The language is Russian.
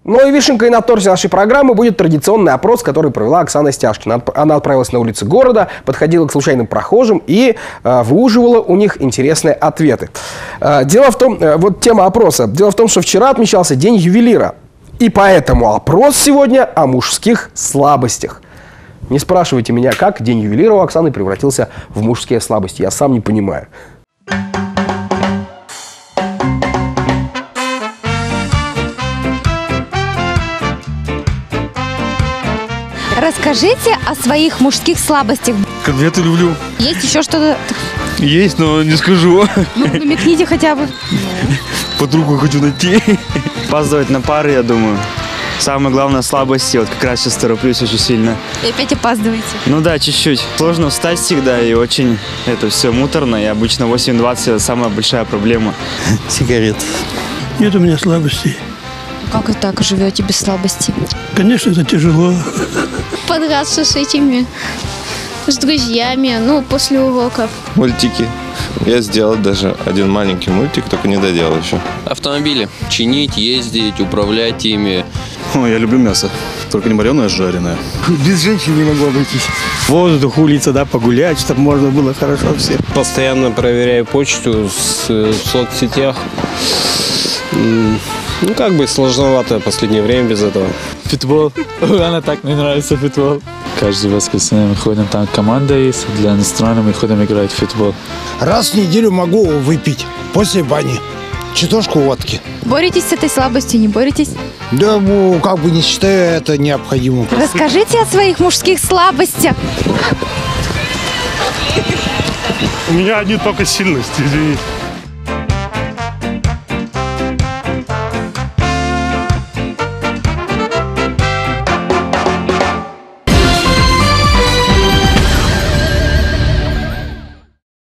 Ну и вишенкой на торте нашей программы будет традиционный опрос, который провела Оксана Стяжкина. Она отправилась на улицы города, подходила к случайным прохожим и выуживала у них интересные ответы. Дело в том, вот тема опроса. Дело в том, что вчера отмечался День ювелира. И поэтому опрос сегодня о мужских слабостях. Не спрашивайте меня, как День ювелира у Оксаны превратился в мужские слабости. Я сам не понимаю. Расскажите о своих мужских слабостях. Конфеты люблю. Есть еще что-то? Есть, но не скажу. Ну, намекните хотя бы. Подругу хочу найти. Опаздывать на пары, я думаю. Самая главная слабость, вот как раз сейчас тороплюсь очень сильно. И опять опаздываете? Ну да, чуть-чуть. Сложно встать всегда, и очень это все муторно. И обычно 8:20 это самая большая проблема. Сигарет. Нет у меня слабостей. Как вы так живете без слабостей? Конечно, это тяжело. Подраться с друзьями, ну, после уроков. Мультики. Я сделал даже один маленький мультик, только не доделал еще. Автомобили. Чинить, ездить, управлять ими. Я люблю мясо, только не вареное, а жареное. Без женщин не могу обойтись. Воздух, улица, да, погулять, чтобы можно было хорошо всем. Постоянно проверяю почту в соцсетях. Ну, как бы сложновато в последнее время без этого. Футбол. Она так мне нравится футбол. Каждое воскресенье мы ходим, там команда есть, для иностранных мы ходим играть в футбол. Раз в неделю могу выпить после бани чутошку водки. Боретесь с этой слабостью, не боретесь? Да, как бы не считаю это необходимым. Расскажите о своих мужских слабостях. У меня одни только сильности, извините.